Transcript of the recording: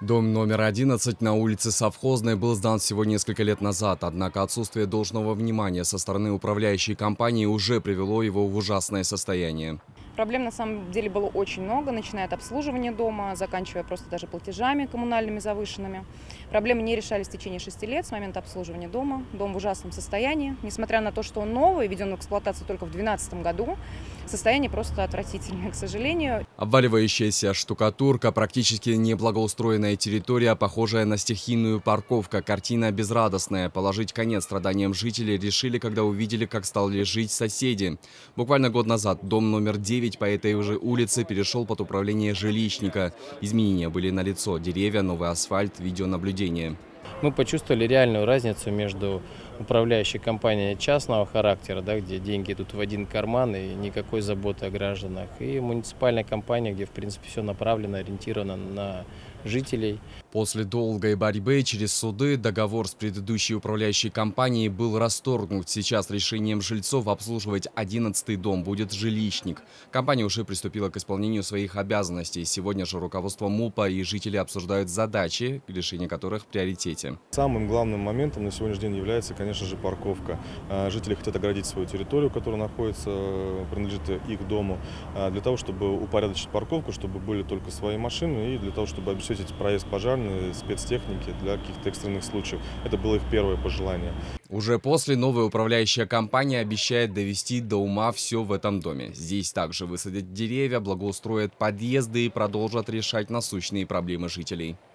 Дом номер 11 на улице Совхозной был сдан всего несколько лет назад, однако отсутствие должного внимания со стороны управляющей компании уже привело его в ужасное состояние. Проблем на самом деле было очень много, начиная от обслуживания дома, заканчивая просто даже платежами коммунальными завышенными. Проблемы не решались в течение 6 лет с момента обслуживания дома. Дом в ужасном состоянии. Несмотря на то, что он новый, введен в эксплуатацию только в 2012 году, состояние просто отвратительное, к сожалению. Обваливающаяся штукатурка, практически неблагоустроенная территория, похожая на стихийную парковку. Картина безрадостная. Положить конец страданиям жителей решили, когда увидели, как стали жить соседи. Буквально год назад дом номер 9 по этой же улице перешел под управление жилищника. Изменения были налицо: деревья, новый асфальт, видеонаблюдение. Мы почувствовали реальную разницу между управляющей компанией частного характера, где деньги идут в один карман и никакой заботы о гражданах, и муниципальной компанией, где в принципе все направлено, ориентировано на жителей. После долгой борьбы через суды договор с предыдущей управляющей компанией был расторгнут. Сейчас решением жильцов обслуживать 11-й дом будет жилищник. Компания уже приступила к исполнению своих обязанностей. Сегодня же руководство МУПа и жители обсуждают задачи, решение которых в приоритете. Самым главным моментом на сегодняшний день является, конечно же, парковка. Жители хотят оградить свою территорию, которая принадлежит их дому, для того, чтобы упорядочить парковку, чтобы были только свои машины, и для того, чтобы обеспечить проезд пожарной спецтехники для каких-то экстренных случаев. Это было их первое пожелание. Уже после новая управляющая компания обещает довести до ума все в этом доме. Здесь также высадят деревья, благоустроят подъезды и продолжат решать насущные проблемы жителей.